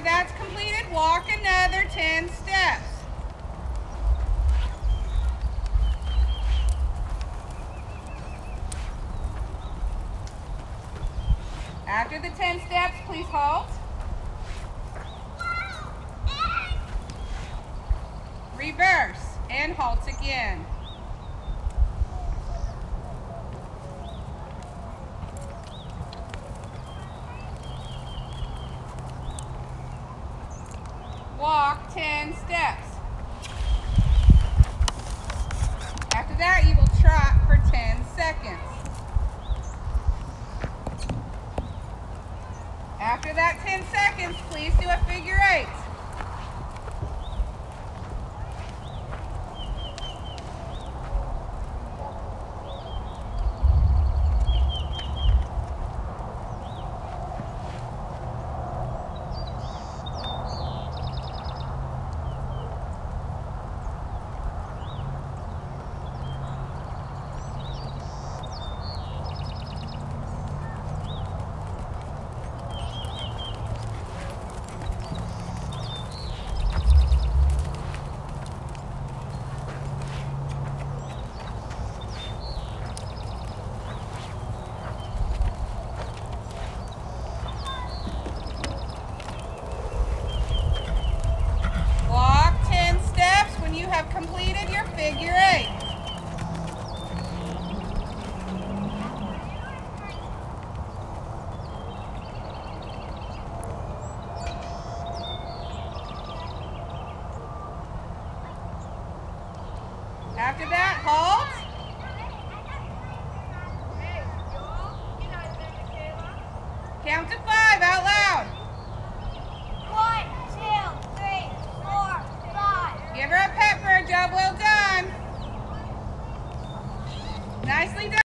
that's completed, walk another 10 steps. After the 10 steps, please halt. Reverse and halt again. Walk 10 steps. After that, you will trot for 10 seconds. After that 10 seconds, please do a figure 8. Have completed your figure 8. After that, halt. Count to 5 out loud. 1, 2, 3, 4, 5. Give her a pep for a job well done. Nicely done.